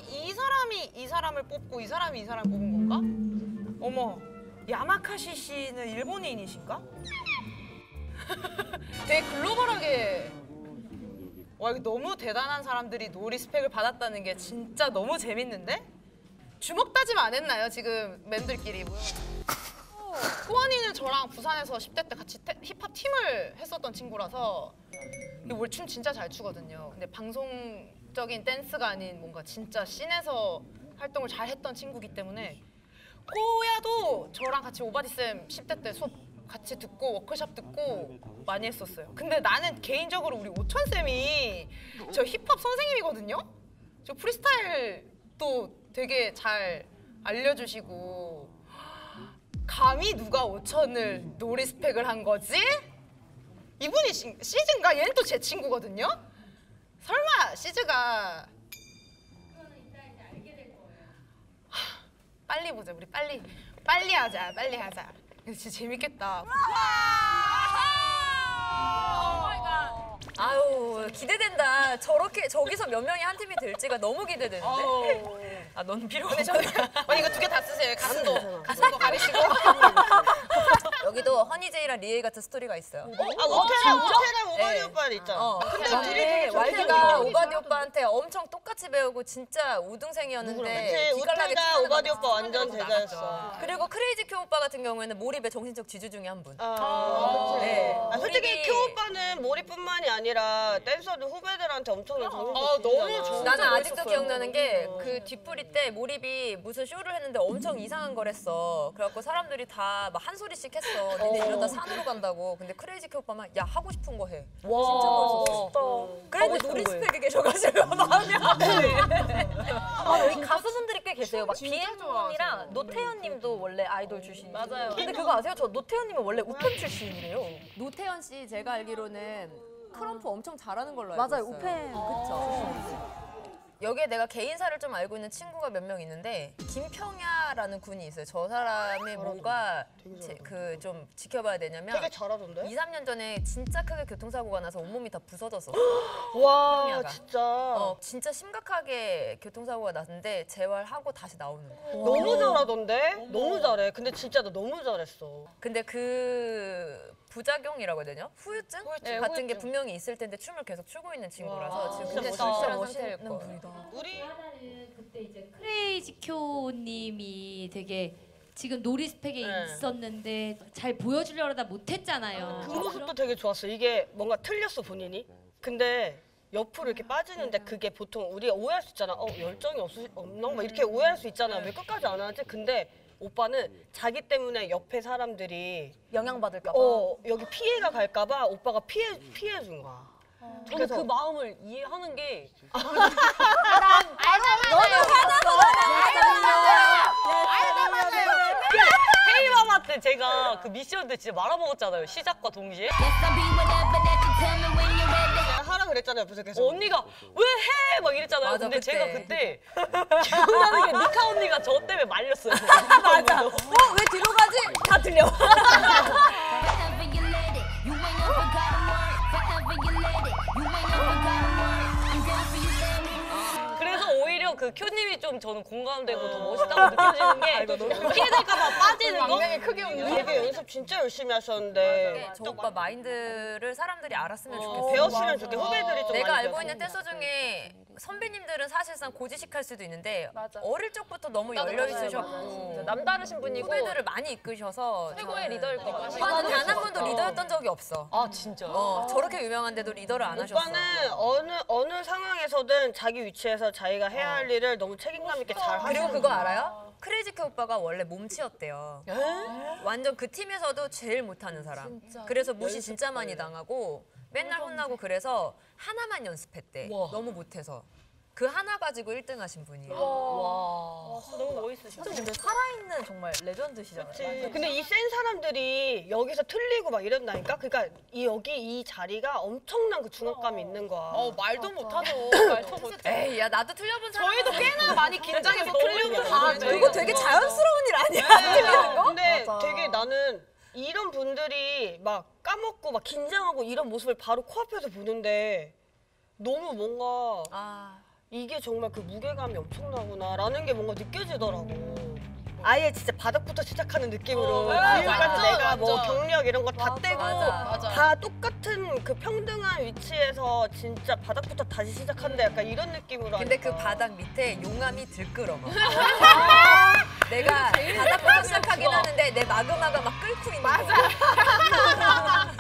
이 사람이 이 사람을 뽑고 이 사람이 이 사람을 뽑은 건가? 어머, 야마카시 씨는 일본인이신가? 되게 글로벌하게. 와, 이거 너무 대단한 사람들이 노리스펙을 받았다는 게 진짜 너무 재밌는데? 주먹 다짐 안 했나요, 지금 멤들끼리? 후원이는 저랑 부산에서 10대 때 같이 힙합 팀을 했었던 친구라서 춤 진짜 잘 추거든요. 근데 방송적인 댄스가 아닌 뭔가 진짜 씬에서 활동을 잘 했던 친구기 때문에 꼬야도 저랑 같이 오바디쌤 10대 때 수업 같이 듣고 워크숍 듣고 많이 했었어요. 근데 나는 개인적으로 우리 오천쌤이 저 힙합 선생님이거든요? 저 프리스타일도 되게 잘 알려주시고 감히 누가 오천을 노리스펙을 한 거지? 이분이 시즈인가? 얘는 또 제 친구거든요? 설마 시즈가 빨리 보자. 우리 빨리 하자. 진짜 재밌겠다. 아유, 기대된다. 저렇게 저기서 몇 명이 한 팀이 될지가 너무 기대되는데. 아, 넌 필요 없어. 아니 이거 두 개 다 쓰세요. 가슴도 가리시고. 여기도 허니제이랑 리에이 같은 스토리가 있어요. 오테랑 오바디 오빠는 있잖아. 근데 왈드가 오바디 오빠한테 엄청 똑같이 배우고 진짜 우등생이었는데 그치, 우테가 오바디 오빠 완전 제자였어. 그리고 크레이지 큐 오빠 같은 경우에는 몰입의 정신적 지주 중에 한 분. 네. 솔직히 큐 오빠는 몰입뿐만이 아니라 댄서들 후배들한테 엄청난 정신적 너무 좋은. 나는 아직도 기억나는 게 그 뒤풀이 때 몰입이 무슨 쇼를 했는데 엄청 이상한 걸 했어. 그래갖고 사람들이 다 막 한 소리씩 했어. 니네 이러다 산으로 간다고. 근데 크레이지 큐 오빠만 야 하고 싶은 거 해. 진짜 멋있었어. 그래도 노리스펙이 계셔가지고 마음이 여기 가수분들이 꽤 계세요. 막 비앤님이랑 노태현님도 원래 아이돌 출신이에요. 맞아요. 근데 그거 아세요? 저 노태현님은 원래 우펜 출신이래요. 노태현 씨 제가 알기로는 크럼프 엄청 잘하는 걸로 알고 맞아요, 있어요. 우펜. 그쵸. 여기에 내가 개인사를 좀 알고 있는 친구가 몇 명 있는데 김평야라는 군이 있어요. 저 사람의 뭐가 그 좀 지켜봐야 되냐면 되게 잘하던데? 2, 3년 전에 진짜 크게 교통사고가 나서 온몸이 다 부서졌었어. 와 평야가. 진짜 진짜 심각하게 교통사고가 났는데 재활하고 다시 나오는 거야. 너무 잘하던데? 너무 잘해. 근데 진짜 너 너무 잘했어. 근데 그 부작용이라고 해야 되냐? 후유증? 같은 게 분명히 있을 텐데 춤을 계속 추고 있는 친구라서 지금 굉장히 진실한 상태일 거예요. 우리 하나는 그때 이제 크레이지 큐님이 되게 지금 노리스펙에 네. 있었는데 잘 보여주려다 못했잖아요. 그 모습도 되게 좋았어. 이게 뭔가 틀렸어 본인이. 근데 옆으로 이렇게 빠지는데 그게 보통 우리가 오해할 수 있잖아. 열정이 없나? 막 이렇게 오해할 수 있잖아. 왜 끝까지 안 하지? 근데 오빠는 자기 때문에 옆에 사람들이 영향받을까 봐. 여기 피해가 갈까 봐 오빠가 피해 준 거야. 저는 그 마음을 이해하는 게 헤이마마 때 제가 그 미션 때 진짜 말아먹었잖아요. 시작과 동시에. 하라 그랬잖아요. 옆에서 계속. 언니가 왜 해? 막 이랬잖아요. 맞아, 근데 그때. 제가 그때 기억나는 게 니카 언니가 저 때문에 말렸어요. 맞아. 왜 뒤로 가지? 다 들려. 그래서 오히려 그 큐님이 좀 저는 공감되고 더 멋있다고 느껴지는 게 피해될까봐 빠지는 거? 굉장히 크게 웃는. 되게 연습 진짜 열심히 하셨는데 저 오빠 마인드를 사람들이 알았으면 좋겠어. 배웠으면 좋겠 후배들이 좀 내가 많이 알고 배웠으면 있는 댄서 중에 선배님들은 사실상 고지식할 수도 있는데 어릴 적부터 너무 열려 있으셨고 남다르신 분이고 후배들을 많이 이끄셔서 최고의 리더일 것 같아요. 오빠는 단 한 번도 리더였던 적이 없어. 아 진짜? 저렇게 유명한데도 리더를 안 하셨어. 오빠는 어느 상황에서든 자기 위치에서 자기가 해야 할 일을 너무 책임감 있게 잘 하시는 그리고 그거 알아요? 크레이지큐 오빠가 원래 몸치였대요. 완전 그 팀에서도 제일 못하는 사람. 그래서 무시 진짜 많이 당하고 맨날 혼나고 그래서 하나만 연습했대. 너무 못해서. 그 하나 가지고 1등 하신 분이에요. 너무 멋있으시다. 근데 살아있는 정말 레전드시잖아요. 근데 이 센 사람들이 여기서 틀리고 막 이런다니까? 그러니까 여기 이 자리가 엄청난 그 중압감이 있는 거야. 말도 못하죠. 말도 못해. 에이, 야 나도 틀려본 사람. 저희도 꽤나 많이 긴장해서 틀리고 다. 그거 되게 자연스러운 일 아니야? 틀리는 거? 근데 맞아. 되게 나는 이런 분들이 막 까먹고 막 긴장하고 이런 모습을 바로 코앞에서 보는데 너무 뭔가 이게 정말 그 무게감이 엄청나구나라는 게 뭔가 느껴지더라고. 아예 진짜 바닥부터 시작하는 느낌으로 지금까지 완전, 내가 뭐 완전. 경력 이런 거 다 떼고 맞아. 다 똑같은 그 평등한 위치에서 진짜 바닥부터 다시 시작한다 약간 이런 느낌으로 근데 그 하니까. 바닥 밑에 용암이 들끓어봐. 내가 바닥부터 시작하긴 하는데 내 마그마가 막 끓고 있는 거야.